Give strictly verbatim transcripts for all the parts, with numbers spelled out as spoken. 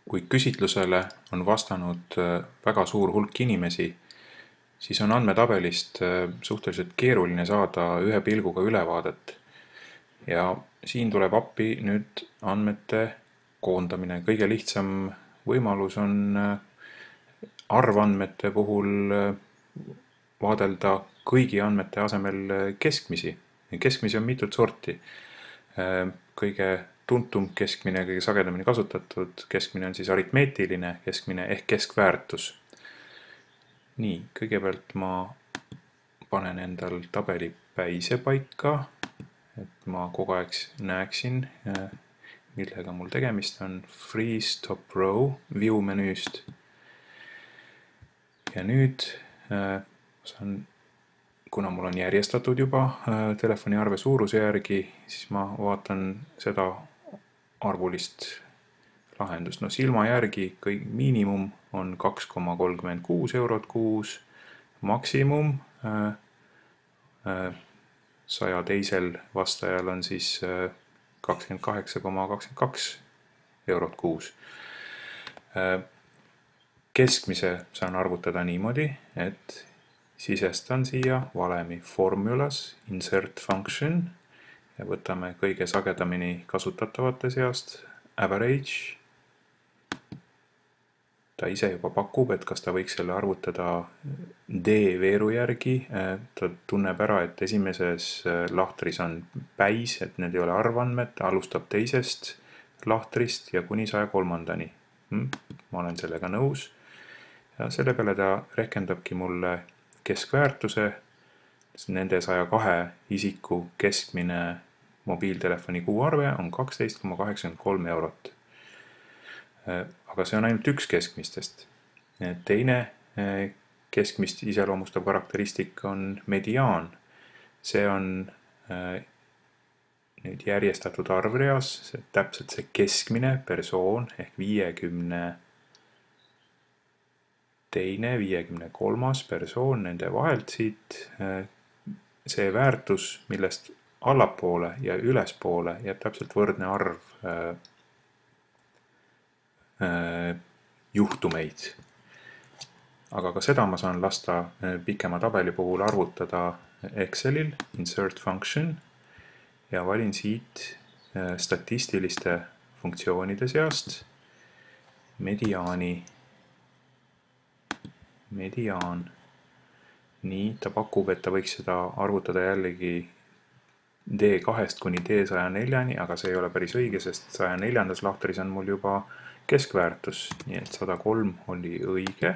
kui küsitlusele on vastanud väga suur hulk inimesi, siis on andmetabelist suhteliselt keeruline saada ühe pilguga ülevaadet. Ja siin tuleb appi nüüd andmete koondamine. Kõige lihtsam võimalus on arvandmete puhul vaadelda kõigi andmete asemel keskmisi. Keskmisi on mitut sorti. Kõige tuntum keskmine, kõige sagedamini kasutatud keskmine on siis aritmeetiline keskmine ehk keskväärtus. Nii, kõigepealt ma panen endal tabeli päise paika, et ma kogu aeg näeksin, millega mul tegemist on. Freeze top row view menüüst. Ja nüüd saan, kuna mul on järjestatud juba telefoni arve suuruse järgi, siis ma vaatan seda arvulist lahendust. No silma järgi kõik miinimum on kaks koma kolmkümmend kuus eurot kuus, maksimum saja teisel vastajal on siis kakskümmend kaheksa koma kakskümmend kaks eurot kuus. Keskmise saan arvutada niimoodi, et sisestan siia valemi formulas insert function ja võtame kõige sagedamini kasutatavate seast average. Ta ise juba pakub, et kas ta võiks selle arvutada D-veeru järgi. Ta tunneb ära, et esimeses lahtris on päis, et need ei ole arvandmed. Ta alustab teisest lahtrist ja kuni saja kolmandani. Ma olen sellega nõus. Ja selle peale ta rehkendabki mulle keskväärtuse, nende saja kahe isiku keskmine mobiiltelefoni kuuarve on kaksteist koma kaheksakümmend kolm eurot. Aga see on ainult üks keskmistest. Teine keskmist iseloomustav karakteristik on mediaan. See on nüüd järjestatud arvreas, see täpselt see keskmine persoon ehk viiekümne teine, viiekümne kolmas persoon nende vahelt siit. See väärtus, millest allapoole ja ülespoole jääb täpselt võrdne arv juhtumeid. Aga ka seda ma saan lasta pikema tabeli puhul arvutada Excelil, insert function, ja valin siit statistiliste funktsioonide seast mediaani. Mediaan. Nii, ta pakub, et ta võiks seda arvutada jällegi D kahest kuni D saja neljani, aga see ei ole päris õige, sest saja neljandas lahtris on mul juba keskväärtus, nii et sada kolm oli õige.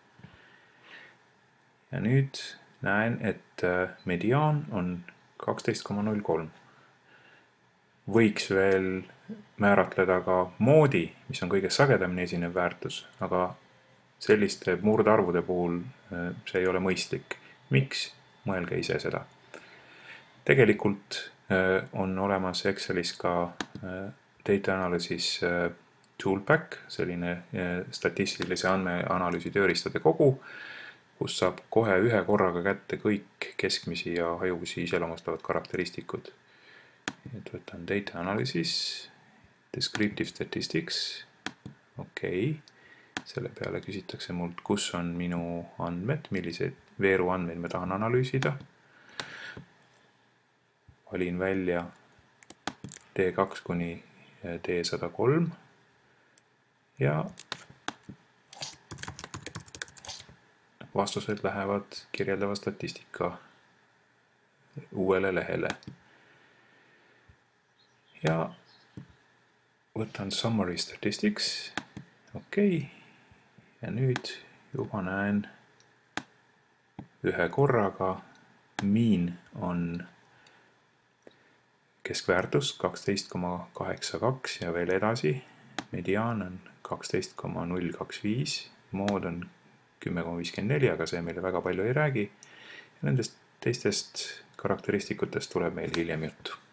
Ja nüüd näen, et mediaan on kaksteist koma null kolm. Võiks veel määratleda ka moodi, mis on kõige sagedamini esinev väärtus, aga selliste murdarvude puhul see ei ole mõistlik. Miks? Mõelge ise seda. Tegelikult on olemas Excelis ka data analysis toolpack, selline statistilise andmeanalüüsi tööriistade kogu, kus saab kohe ühe korraga kätte kõik keskmisi ja hajuvusi iseloomustavad karakteristikud. Et võtan data analysis, descriptive statistics, okei. Selle peale küsitakse mult, kus on minu andmed, milliseid veeru andmeid me tahan analüüsida. Valin välja D kaks kuni D sada kolm ja vastused lähevad kirjeldava statistika uuele lehele. Ja võtan summary statistics, okei. Ja nüüd juba näen ühe korraga, mean on keskväärtus kaksteist koma kaheksakümmend kaks ja veel edasi, mediaan on kaksteist koma null kaks viis, mood on kümme koma viiskümmend neli, aga see meile väga palju ei räägi. Ja nendest teistest karakteristikutest tuleb meil hiljem juttu.